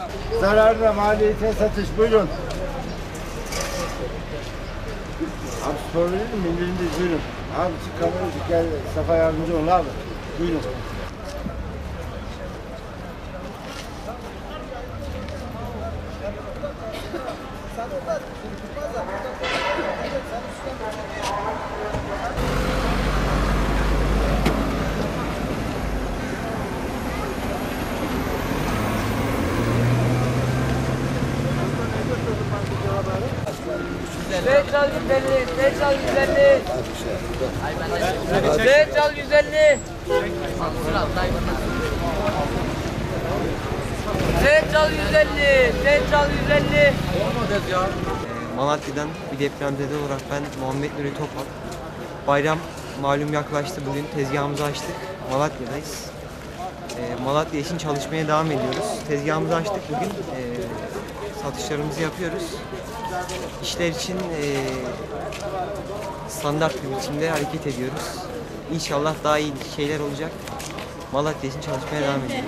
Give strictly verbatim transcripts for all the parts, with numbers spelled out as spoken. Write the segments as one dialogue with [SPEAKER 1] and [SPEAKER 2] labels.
[SPEAKER 1] Zararına maliyete satış buyurun. Abi sorabilir miyim? İndirimdeyiz buyurun. Abi çık kamerayı çık gel Safa yardımcı olun abi. Buyurun.
[SPEAKER 2] Zeytal yüz elli, Zeytal yüz elli. Zeytal yüz elli. Zeytal yüz elli, Zeytal yüz elli.
[SPEAKER 3] Malatya'dan bir depremzede olarak ben Muhammed Nuri Topal. Bayram malum yaklaştı, bugün tezgahımızı açtık. Malatya'dayız. E, Malatya için çalışmaya devam ediyoruz. Tezgahımızı açtık bugün. E, satışlarımızı yapıyoruz. İşler için e, standart bir biçimde hareket ediyoruz. İnşallah daha iyi şeyler olacak. Malatya için çalışmaya devam ediyoruz.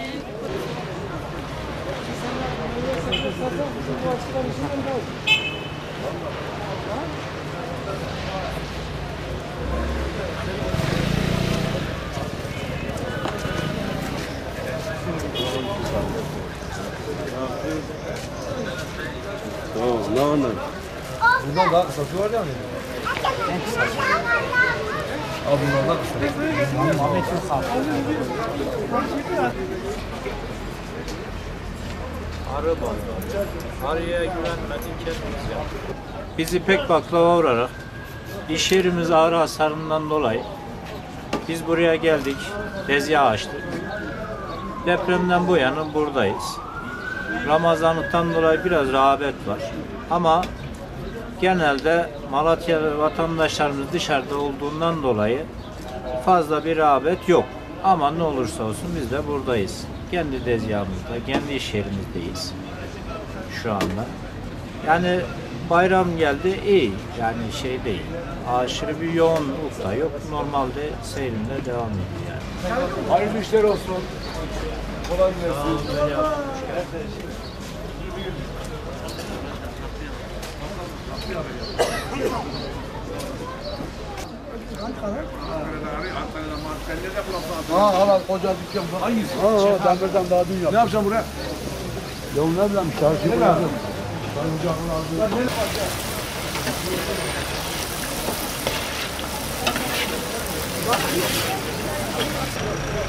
[SPEAKER 1] Tamam, ne anladın?
[SPEAKER 4] Bundan daha kısası var ya mı? En kısası. Abi bundan daha kısa. Ahmet çok sağ ol.
[SPEAKER 5] Arı baktı. Arıya güvenmedik kendimiz yaptık. Biz İpek Baklava olarak iş yerimiz ağrı hasarından dolayı biz buraya geldik, tezgah açtık. Depremden bu yana buradayız. Ramazanlıktan dolayı biraz rağbet var. Ama genelde Malatya vatandaşlarımız dışarıda olduğundan dolayı fazla bir rağbet yok. Ama ne olursa olsun biz de buradayız. Kendi tezgahımızda, kendi iş yerimizdeyiz şu anda. Yani bayram geldi iyi, yani şey değil. Aşırı bir yoğunluk da yok. Normalde seyrinde devam ediyor yani.
[SPEAKER 4] Hayırlı işler olsun. Kolay gelsin. Ha hala koca dükkan falan. Hangisi? Ha ha demirden daha dün yaptım. Ne yapacağım buraya? Ya ne bileyim şarkı bırakın. Ben ocağın lazım.